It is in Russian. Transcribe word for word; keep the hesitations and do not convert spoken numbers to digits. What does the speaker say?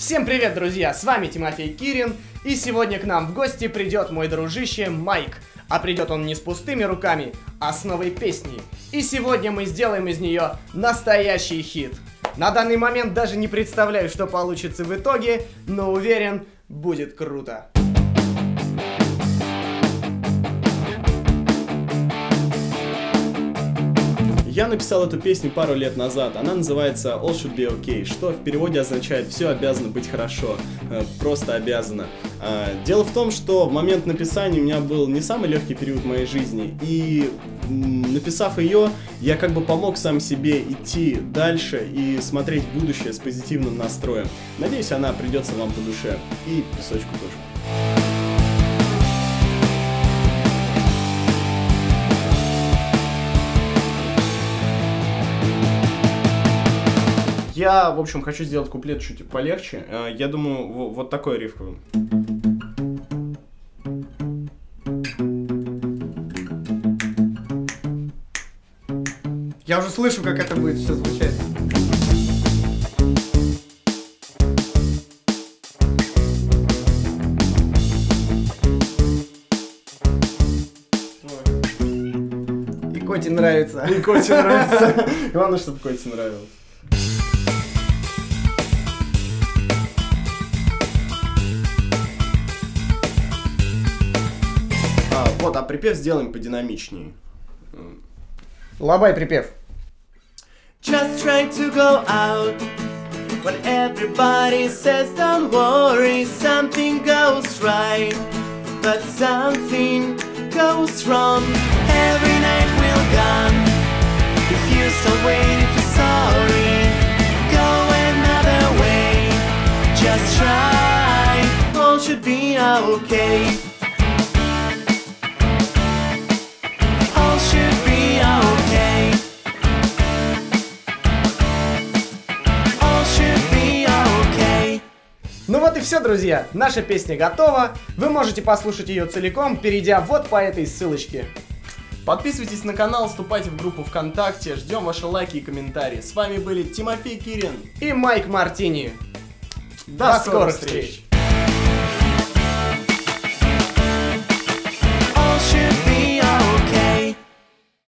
Всем привет, друзья! С вами Тимофей Кирин, и сегодня к нам в гости придет мой дружище Майк. А придет он не с пустыми руками, а с новой песней. И сегодня мы сделаем из нее настоящий хит. На данный момент даже не представляю, что получится в итоге, но уверен, будет круто. Я написал эту песню пару лет назад. Она называется All Should Be Okay, что в переводе означает «все обязано быть хорошо», просто обязано. Дело в том, что в момент написания у меня был не самый легкий период в моей жизни, и написав ее, я как бы помог сам себе идти дальше и смотреть в будущее с позитивным настроем. Надеюсь, она придется вам по душе, и песочку тоже. Я, в общем, хочу сделать куплет чуть полегче. Я думаю, вот такой риф. Я уже слышу, как это будет все звучать. И Коте нравится. И Коте нравится. Главное, чтобы Коте нравилось. Вот, а припев сделаем подинамичнее. Лобай припев. Just trying to go out when everybody says don't worry, something goes right, but something goes wrong. Every night will come if you start waiting for sorry. Go another way, just try, all should be okay. Ну вот и все, друзья, наша песня готова. Вы можете послушать ее целиком, перейдя вот по этой ссылочке. Подписывайтесь на канал, вступайте в группу ВКонтакте, ждем ваши лайки и комментарии. С вами были Тимофей Кирин и Майк Мартини. До, До скорых встреч! встреч.